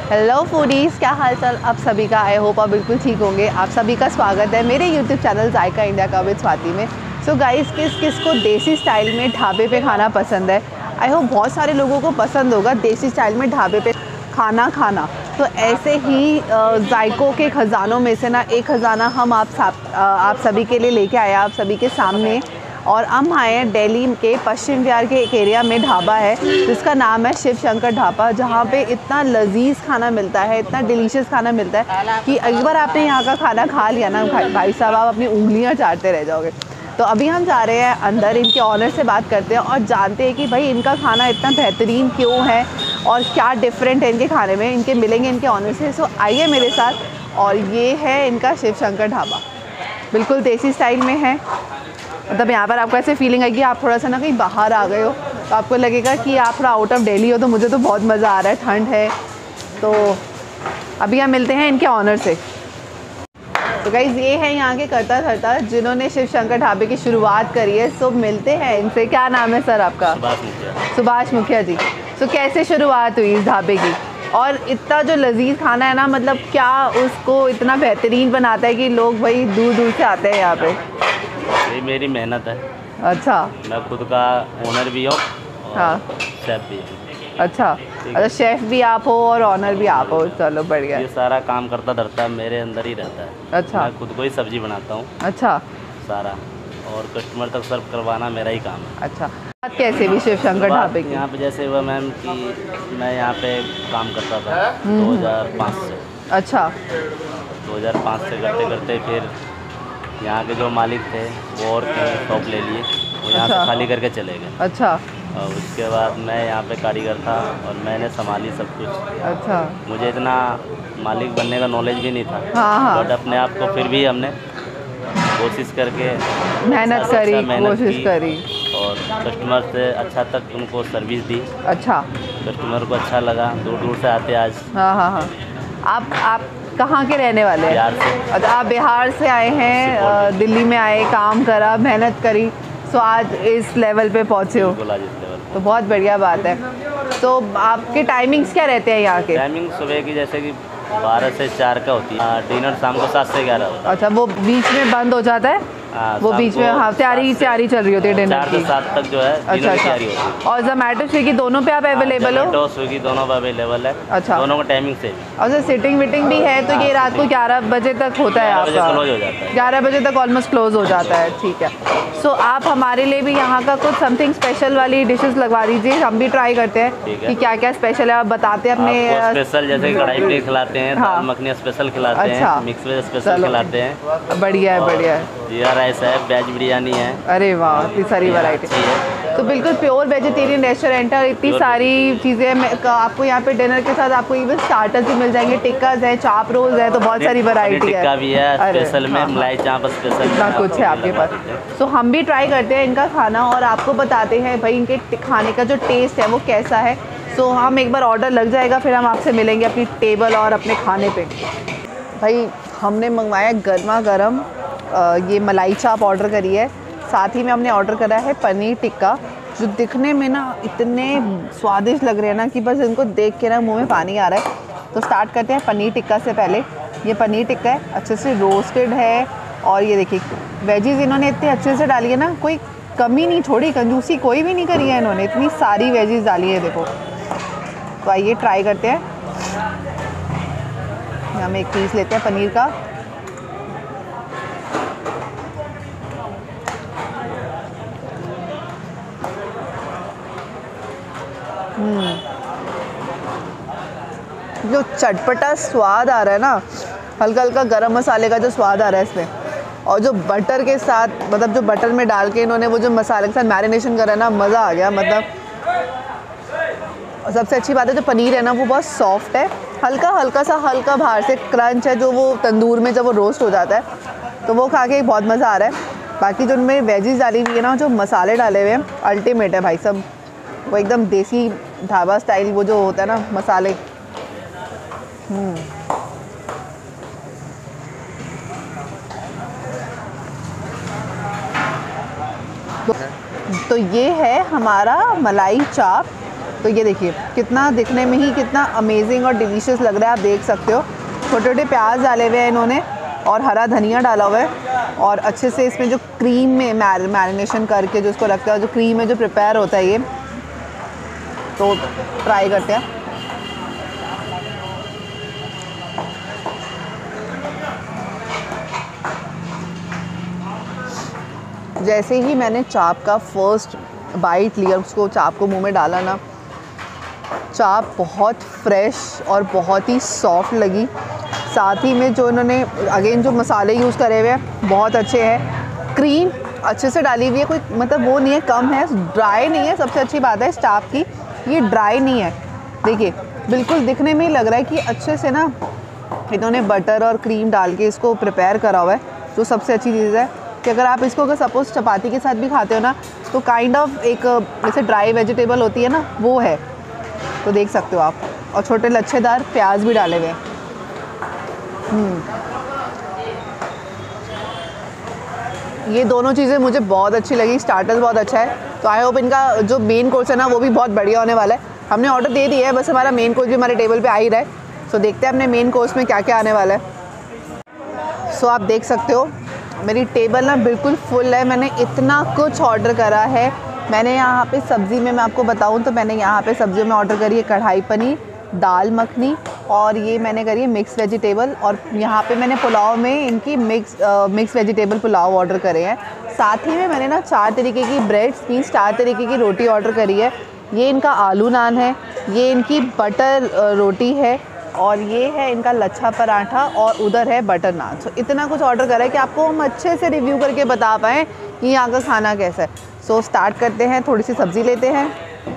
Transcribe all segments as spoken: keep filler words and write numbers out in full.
Hello foodies, क्या हाल चाल आप सभी का। आई होप आप बिल्कुल ठीक होंगे। आप सभी का स्वागत है मेरे यूट्यूब चैनल जायका इंडिया का विद स्वाति में। सो so गाइस, किस किस को देसी स्टाइल में ढाबे पे खाना पसंद है। आई होप बहुत सारे लोगों को पसंद होगा देसी स्टाइल में ढाबे पे खाना खाना। तो ऐसे ही जायकों के ख़जानों में से ना एक ख़जाना हम आप सब आप सभी के लिए लेके आए, आप सभी के सामने। और हम आए हैं दिल्ली के पश्चिम विहार के एक एरिया में ढाबा है जिसका नाम है शिव शंकर ढाबा, जहाँ पे इतना लजीज खाना मिलता है, इतना डिलीशियस खाना मिलता है कि एक बार आपने यहाँ का खाना खा लिया ना भाई साहब, आप अपनी उंगलियाँ चाटते रह जाओगे। तो अभी हम जा रहे हैं अंदर, इनके ऑनर से बात करते हैं और जानते हैं कि भाई इनका खाना इतना बेहतरीन क्यों है और क्या डिफरेंट है इनके खाने में। इनके मिलेंगे इनके ऑनर से। सो आइए मेरे साथ। और ये है इनका शिव शंकर ढाबा, बिल्कुल देसी स्टाइल में है। मतलब यहाँ पर आपको ऐसे फीलिंग आएगी आप थोड़ा सा ना कहीं बाहर आ गए हो, तो आपको लगेगा कि आप थोड़ा आउट ऑफ दिल्ली हो। तो मुझे तो बहुत मज़ा आ रहा है, ठंड है। तो अभी हम मिलते हैं इनके ऑनर से। तो गाइस, ये है यहाँ के करता धरता जिन्होंने शिव शंकर ढाबे की शुरुआत करी है। सो मिलते हैं इनसे। क्या नाम है सर आपका? सुभाष मुखिया। सुभाष मुखिया जी। सो कैसे शुरुआत हुई इस ढाबे की, और इतना जो लजीज खाना है ना, मतलब क्या उसको इतना बेहतरीन बनाता है कि लोग भाई दूर दूर से आते हैं यहाँ पे? ये मेरी मेहनत है। अच्छा। मैं खुद का ओनर भी हूँ और हाँ, शेफ भी हूँ। अच्छा अच्छा, शेफ भी आप हो और ऑनर भी आप हो। चलो बढ़िया। ये सारा काम करता धरता मेरे अंदर ही रहता है। अच्छा। मैं खुद को ही सब्जी बनाता हूँ। अच्छा। सारा, और कस्टमर तक सर्व करवाना मेरा ही काम है। अच्छा, बात कैसे भी शिव शंकर ढाबे की? यहाँ पे जैसे हुआ मैम कि मैं यहाँ पे काम करता था दो हज़ार पाँच से। अच्छा। दो हज़ार पाँच से करते करते फिर यहाँ के जो मालिक थे वो और शॉप ले लिए, वो यहाँ अच्छा। से खाली करके चले गए। अच्छा। और उसके बाद मैं यहाँ पे कारीगर था और मैंने संभाली सब कुछ। अच्छा। मुझे इतना मालिक बनने का नॉलेज भी नहीं था। हाँ हाँ। बट अपने आप को फिर भी हमने कोशिश करके मेहनत अच्छा करी, मेहनत कोशिश की करी और कस्टमर से अच्छा तक उनको सर्विस दी। अच्छा। कस्टमर को अच्छा लगा, दूर दूर से आते आज। हाँ हाँ हाँ। आप आप कहाँ के रहने वाले हैं? बिहार से। अच्छा, आप बिहार से आए हैं, अ, दिल्ली में आए, काम करा, मेहनत करी, सो आज इस लेवल पे पहुँचे हो। बिल्कुल आज इस लेवल पे। तो बहुत बढ़िया बात है। तो आपके टाइमिंग्स क्या रहते हैं यहाँ के? टाइमिंग सुबह की जैसे कि बारह से चार का होती है, डिनर शाम को सात से ग्यारह होता है। अच्छा, वो बीच में बंद हो जाता है? हाँ, वो बीच में, हाँ, तैयारी तैयारी चल रही होती है डिनर चार की। से सात तक जो है अच्छा डिनर की अच्छा। तैयारी होती है। और जोमेटो स्विगी दोनों पे आप अवेलेबल हो? जोमेटो स्विगी दोनों पे अवेलेबल है। अच्छा। दोनों का टाइमिंग सेम। और सर सिटिंग विटिंग भी है तो ये रात को ग्यारह बजे तक होता है ग्यारह बजे आपका? क्लोज हो जाता है। ग्यारह बजे तक ऑलमोस्ट क्लोज हो जाता है। ठीक है। सो आप हमारे लिए भी यहाँ का कुछ समथिंग स्पेशल वाली डिशेस लगवा दीजिए, हम भी ट्राई करते हैं कि क्या क्या स्पेशल है। आप बताते हैं अपने स्पेशल, जैसे कढ़ाई पनीर खिलाते हैं, हाँ। दाल मखनी स्पेशल खिलाते अच्छा। हैं, मिक्स वेज स्पेशल खिलाते हैं। बढ़िया है, बढ़िया है। जीरा राइस है, वेज बिरयानी है। अरे वाह, इतनी सारी वैरायटी है। तो बिल्कुल प्योर वेजिटेरियन रेस्टोरेंट है। इतनी सारी चीज़ें आपको यहाँ पे डिनर के साथ आपको इवन स्टार्टर्स भी मिल जाएंगे, टिक्काज है, चाप रोल्स है, तो बहुत सारी वैरायटी है। टिक्का भी है स्पेशल में, मलाई चाप स्पेशल, इतना कुछ है आपके पास। तो हम भी ट्राई करते हैं इनका खाना और आपको बताते हैं भाई इनके खाने का जो टेस्ट है वो कैसा है। सो हम एक बार ऑर्डर लग जाएगा, फिर हम आपसे मिलेंगे अपनी टेबल और अपने खाने पे। भाई हमने मंगवाया गर्मा गर्म ये मलाई चाप ऑर्डर करी है, साथ ही में हमने ऑर्डर करा है पनीर टिक्का, जो दिखने में ना इतने स्वादिष्ट लग रहे हैं ना कि बस इनको देख के ना मुंह में पानी आ रहा है। तो स्टार्ट करते हैं पनीर टिक्का से। पहले ये पनीर टिक्का है, अच्छे से रोस्टेड है। और ये देखिए वेजीज़ इन्होंने इतने अच्छे से डाली है ना, कोई कमी नहीं छोड़ी, कंजूसी कोई भी नहीं करी है इन्होंने, इतनी सारी वेजीज़ डाली है देखो। तो आइए ट्राई करते हैं। हम एक पीस लेते हैं पनीर का। जो चटपटा स्वाद आ रहा है ना, हल्का हल्का गरम मसाले का जो स्वाद आ रहा है इसमें, और जो बटर के साथ, मतलब जो बटर में डाल के इन्होंने वो जो मसाले के साथ मैरिनेशन करा है ना, मज़ा आ गया। मतलब सबसे अच्छी बात है जो पनीर है ना वो बहुत सॉफ्ट है, हल्का हल्का सा हल्का बाहर से क्रंच है, जो वो तंदूर में जब वो रोस्ट हो जाता है तो वो खा के बहुत मज़ा आ रहा है। बाकी जो उनमें वेजीज डाली हुई है ना, जो मसाले डाले हुए हैं, अल्टीमेट है भाई सब। वो एकदम देसी ढाबा स्टाइल वो जो होता है ना मसाले। तो, तो ये है हमारा मलाई चाप। तो ये देखिए कितना दिखने में ही कितना अमेजिंग और डिलीशियस लग रहा है, आप देख सकते हो। छोटे छोटे प्याज डाले हुए हैं इन्होंने और हरा धनिया डाला हुआ है और अच्छे से इसमें जो क्रीम में मैरिनेशन करके जो इसको रखता है, जो क्रीम में जो प्रिपेयर होता है ये, तो ट्राई करते हैं। जैसे ही मैंने चाप का फर्स्ट बाइट लिया, उसको चाप को मुंह में डाला ना, चाप बहुत फ्रेश और बहुत ही सॉफ्ट लगी। साथ ही में जो इन्होंने अगेन जो मसाले यूज़ करे हुए हैं बहुत अच्छे हैं। क्रीम अच्छे से डाली हुई है, कोई मतलब वो नहीं है कम है, ड्राई नहीं है। सबसे अच्छी बात है इस चाप की, ये ड्राई नहीं है। देखिए बिल्कुल दिखने में ही लग रहा है कि अच्छे से ना इन्होंने बटर और क्रीम डाल के इसको प्रिपेयर करा हुआ है। तो सबसे अच्छी चीज़ है कि अगर आप इसको अगर सपोज़ चपाती के साथ भी खाते हो ना, तो काइंड ऑफ एक जैसे ड्राई वेजिटेबल होती है ना, वो है। तो देख सकते हो आप। और छोटे लच्छेदार प्याज भी डाले हुए हैं। ये दोनों चीज़ें मुझे बहुत अच्छी लगी। स्टार्टर्स बहुत अच्छा है, तो आई होप इनका जो मेन कोर्स है ना वो भी बहुत बढ़िया होने वाला है। हमने ऑर्डर दे दिया है, बस हमारा मेन कोर्स भी हमारे टेबल पे आ ही रहा है। सो देखते हैं अपने मेन कोर्स में क्या क्या आने वाला है। सो आप देख सकते हो मेरी टेबल ना बिल्कुल फुल है। मैंने इतना कुछ ऑर्डर करा है। मैंने यहाँ पे सब्ज़ी में मैं आपको बताऊँ तो मैंने यहाँ पे सब्जियों में ऑर्डर करी है कढ़ाई पनीर, दाल मखनी और ये मैंने करी है मिक्स वेजिटेबल। और यहाँ पे मैंने पुलाव में इनकी मिक्स आ, मिक्स वेजिटेबल पुलाव ऑर्डर करे हैं। साथ ही में मैंने ना चार तरीके की ब्रेड्स मीन्स चार तरीके की रोटी ऑर्डर करी है। ये इनका आलू नान है, ये इनकी बटर रोटी है और ये है इनका लच्छा पराठा और उधर है बटर नान। सो इतना कुछ ऑर्डर करा है कि आपको हम अच्छे से रिव्यू करके बता पाएँ कि यहाँ का खाना कैसा है। सो स्टार्ट करते हैं, थोड़ी सी सब्ज़ी लेते हैं।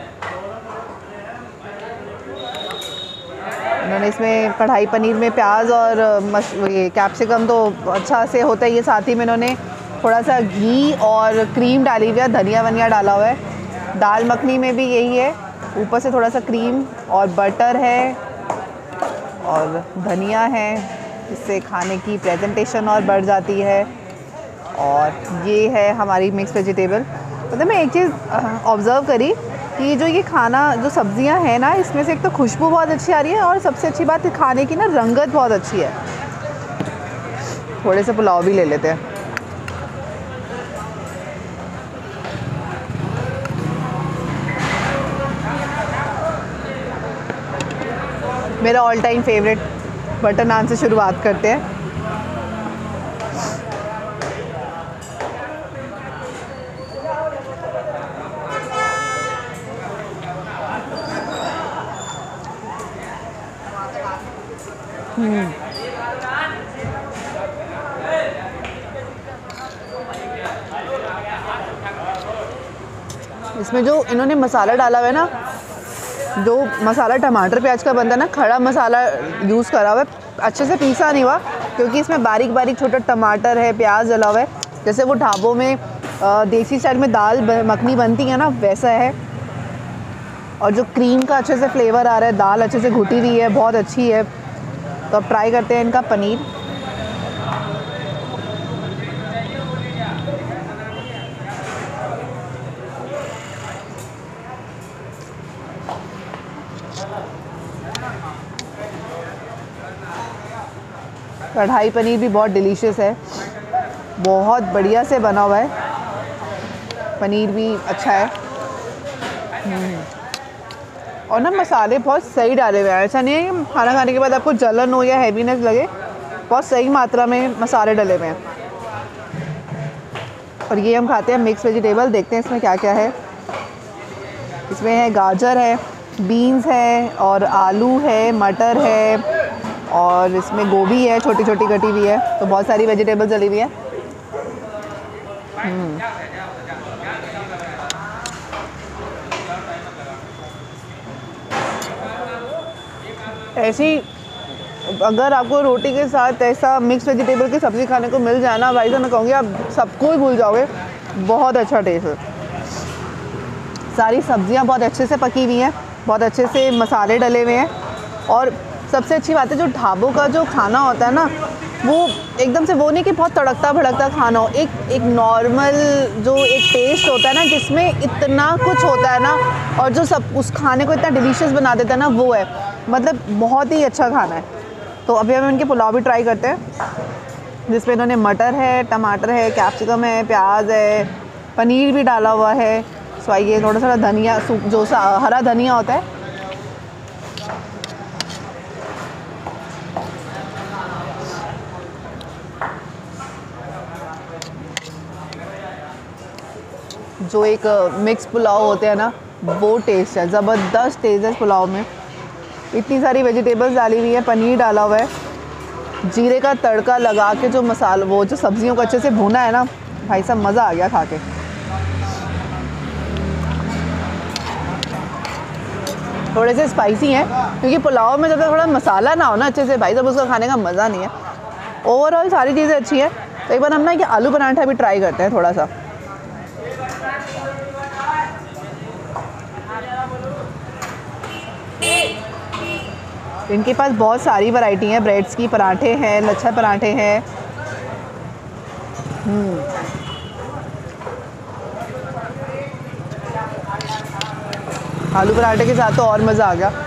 मैंने इसमें कढ़ाई पनीर में प्याज और मश ये कैप्सिकम तो अच्छा से होता है ये, साथ ही में इन्होंने थोड़ा सा घी और क्रीम डाली हुई है, धनिया वनिया डाला हुआ है। दाल मखनी में भी यही है, ऊपर से थोड़ा सा क्रीम और बटर है और धनिया है, इससे खाने की प्रेजेंटेशन और बढ़ जाती है। और ये है हमारी मिक्स वेजिटेबल। मतलब मैं एक चीज़ ऑब्ज़र्व करी कि जो ये खाना जो सब्ज़ियां हैं ना, इसमें से एक तो खुशबू बहुत अच्छी आ रही है और सबसे अच्छी बात है खाने की ना रंगत बहुत अच्छी है। थोड़े से पुलाव भी ले लेते हैं। मेरा all time favourite butter naan से शुरुआत करते हैं। इसमें जो इन्होंने मसाला डाला हुआ है ना, जो मसाला टमाटर प्याज का बनता है ना, खड़ा मसाला यूज़ करा हुआ है, अच्छे से पीसा नहीं हुआ क्योंकि इसमें बारीक बारीक छोटा टमाटर है, प्याज डला हुआ है। जैसे वो ढाबों में देसी स्टाइल में दाल मखनी बनती है ना, वैसा है। और जो क्रीम का अच्छे से फ्लेवर आ रहा है, दाल अच्छे से घुटी हुई है, बहुत अच्छी है। तो अब ट्राई करते हैं इनका पनीर। कढ़ाई पनीर भी बहुत डिलीशियस है, बहुत बढ़िया से बना हुआ है। पनीर भी अच्छा है और ना मसाले बहुत सही डाले हुए हैं। ऐसा नहीं है कि खाना खाने के बाद आपको जलन हो या हैवीनेस लगे, बहुत सही मात्रा में मसाले डले हुए हैं। और ये हम खाते हैं मिक्स वेजिटेबल। देखते हैं इसमें क्या क्या है। इसमें है गाजर है, बीन्स है और आलू है, मटर है और इसमें गोभी है, छोटी छोटी कटी हुई है। तो बहुत सारी वेजिटेबल डली हुई है। ऐसी अगर आपको रोटी के साथ ऐसा मिक्स वेजिटेबल की सब्ज़ी खाने को मिल जाए ना भाई, तो मैं कहूँगी आप सबको ही भूल जाओगे। बहुत अच्छा टेस्ट है। सारी सब्जियां बहुत अच्छे से पकी हुई हैं, बहुत अच्छे से मसाले डले हुए हैं। और सबसे अच्छी बात है जो ढाबों का जो खाना होता है ना, वो एकदम से वो नहीं कि बहुत तड़कता भड़कता खाना हो, एक एक नॉर्मल जो एक टेस्ट होता है ना जिसमें इतना कुछ होता है ना और जो सब उस खाने को इतना डिलीशियस बना देता है ना, वो है मतलब बहुत ही अच्छा खाना है। तो अभी हम इनके पुलाव भी ट्राई करते हैं जिसमें इन्होंने मटर है, टमाटर है, कैप्सिकम है, प्याज है, पनीर भी डाला हुआ है। सो आइए थोड़ा सा धनिया, जो सा हरा धनिया होता है जो एक मिक्स पुलाव होते हैं ना, वो टेस्ट है, ज़बरदस्त टेस्ट है इस पुलाव में। इतनी सारी वेजिटेबल्स डाली हुई है, पनीर डाला हुआ है, जीरे का तड़का लगा के जो मसाला वो जो सब्जियों को अच्छे से भुना है ना, भाई साहब मज़ा आ गया खा के। थोड़े से स्पाइसी हैं क्योंकि पुलाव में जब तक थोड़ा मसाला ना हो ना अच्छे से, भाई साहब उसका खाने का मज़ा नहीं है। ओवरऑल सारी चीज़ें अच्छी हैं। तो एक बार हम ना कि आलू पराठा भी ट्राई करते हैं थोड़ा सा। इनके पास बहुत सारी वैरायटी हैं, ब्रेड्स की, पराठे हैं, लच्छा पराठे हैं। आलू पराठे के साथ तो और मज़ा आ गया।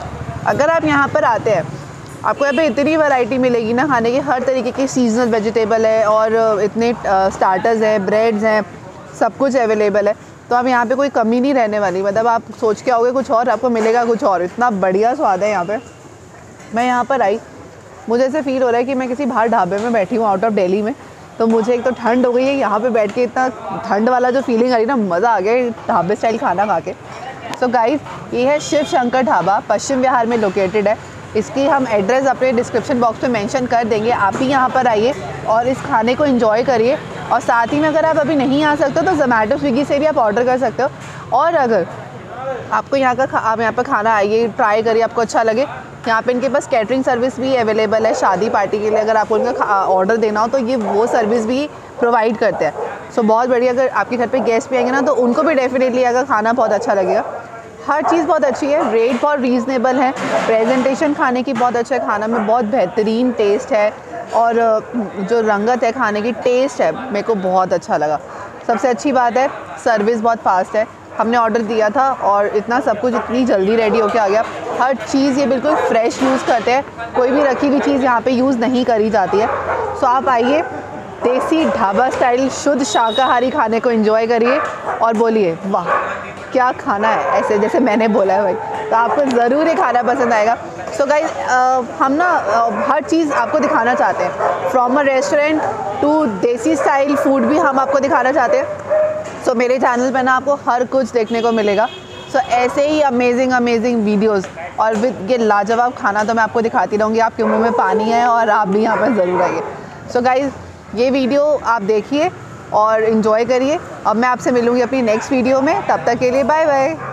अगर आप यहाँ पर आते हैं, आपको यहाँ पे इतनी वैरायटी मिलेगी ना खाने की, हर तरीके की सीजनल वेजिटेबल है और इतने स्टार्टर्स हैं, ब्रेड्स हैं, सब कुछ अवेलेबल है। तो आप यहाँ पे कोई कमी नहीं रहने वाली। मतलब आप सोच के आओगे कुछ और, आपको मिलेगा कुछ और। इतना बढ़िया स्वाद है यहाँ पे। मैं यहाँ पर आई, मुझे ऐसे फील हो रहा है कि मैं किसी बाहर ढाबे में बैठी हूँ आउट ऑफ दिल्ली में। तो मुझे एक तो ठंड हो गई है, यहाँ पे बैठ के इतना ठंड वाला जो फीलिंग आ रही ना, मज़ा आ गया ढाबे स्टाइल खाना खा के। सो गाइस, ये है शिव शंकर ढाबा, पश्चिम विहार में लोकेटेड है। इसकी हम एड्रेस अपने डिस्क्रिप्शन बॉक्स में मेंशन कर देंगे। आप भी यहाँ पर आइए और इस खाने को एंजॉय करिए। और साथ ही में अगर आप अभी नहीं आ सकते हो तो जोमेटो स्विगी से भी आप ऑर्डर कर सकते हो। और अगर आपको यहाँ का आप यहाँ पर खाना आइए, ट्राई करिए, आपको अच्छा लगे, यहाँ पे इनके पास कैटरिंग सर्विस भी अवेलेबल है शादी पार्टी के लिए। अगर आपको इनका ऑर्डर देना हो तो ये वो सर्विस भी प्रोवाइड करते हैं। सो बहुत बढ़िया। अगर आपके घर पे गेस्ट भी आएंगे ना तो उनको भी डेफिनेटली अगर खाना बहुत अच्छा लगेगा। हर चीज़ बहुत अच्छी है, रेट बहुत रीज़नेबल है, प्रेजेंटेशन खाने की बहुत अच्छा है, खाना में बहुत बेहतरीन टेस्ट है और जो रंगत है खाने की, टेस्ट है, मेरे को बहुत अच्छा लगा। सबसे अच्छी बात है सर्विस बहुत फास्ट है। हमने ऑर्डर दिया था और इतना सब कुछ इतनी जल्दी रेडी होके आ गया। हर चीज़ ये बिल्कुल फ्रेश यूज़ करते हैं, कोई भी रखी हुई चीज़ यहाँ पे यूज़ नहीं करी जाती है। सो आप आइए, देसी ढाबा स्टाइल शुद्ध शाकाहारी खाने को एंजॉय करिए और बोलिए वाह क्या खाना है, ऐसे जैसे मैंने बोला है भाई। तो आपको ज़रूर ये खाना पसंद आएगा। सो गाइस, हम ना uh, हर चीज़ आपको दिखाना चाहते हैं, from a restaurant to desi style food भी हम आपको दिखाना चाहते हैं। सो so, मेरे चैनल पे ना आपको हर कुछ देखने को मिलेगा। सो so, ऐसे ही अमेजिंग अमेजिंग वीडियोस और विद ये लाजवाब खाना तो मैं आपको दिखाती रहूँगी। आपके मुंह में पानी है और आप भी यहाँ पर ज़रूर आइए। सो गाइज़, ये वीडियो आप देखिए और इन्जॉय करिए। अब मैं आपसे मिलूँगी अपनी नेक्स्ट वीडियो में। तब तक के लिए बाय बाय।